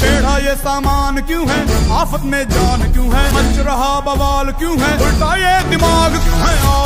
टेढ़ा ये सामान क्यों है, आफत में जान क्यों है, मच रहा बवाल क्यों है, उल्टा ये दिमाग क्यों है।